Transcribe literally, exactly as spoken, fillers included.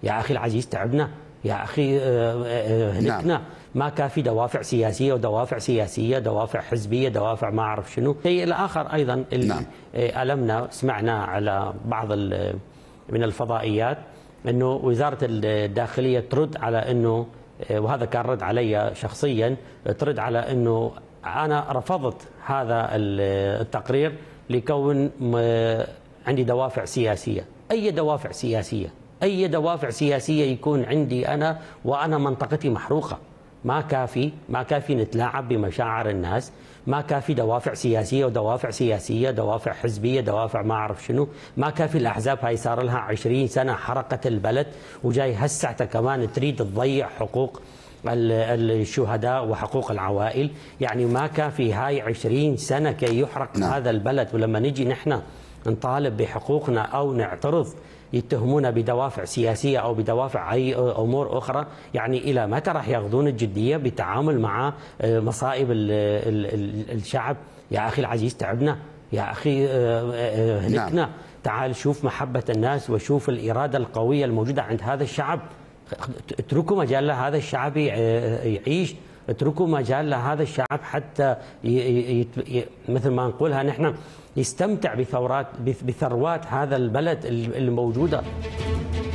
يا أخي العزيز تعبنا، يا أخي هلكنا. نعم. ما كافي دوافع سياسية ودوافع سياسية، دوافع حزبية، دوافع ما أعرف شنو. الشيء الآخر أيضا اللي نعم. ألمنا سمعنا على بعض من الفضائيات أنه وزارة الداخلية ترد على أنه، وهذا كان رد علي شخصيا، ترد على أنه أنا رفضت هذا التقرير لكون عندي دوافع سياسية. أي دوافع سياسية؟ أي دوافع سياسية يكون عندي أنا وأنا منطقتي محروقة؟ ما كافي ما كافي نتلاعب بمشاعر الناس، ما كافي دوافع سياسية ودوافع سياسية، دوافع حزبية، دوافع ما أعرف شنو، ما كافي الأحزاب هاي صار لها عشرين سنة حرقت البلد وجاي هسعته كمان تريد تضيع حقوق الشهداء وحقوق العوائل. يعني ما كافي هاي عشرين سنة كي يحرق نعم. هذا البلد، ولما نجي نحن نطالب بحقوقنا أو نعترض يتهمونا بدوافع سياسية أو بدوافع أي أمور أخرى. يعني إلى متى راح ياخذون الجدية بالتعامل مع مصائب الشعب؟ يا أخي العزيز تعبنا، يا أخي هلكنا. نعم. تعال شوف محبة الناس وشوف الإرادة القوية الموجودة عند هذا الشعب. اتركوا مجال لهذا الشعب يعيش، اتركوا مجال لهذا الشعب حتى ي... ي... ي... مثل ما نقولها نحن يستمتع بثورات بثروات هذا البلد الموجودة.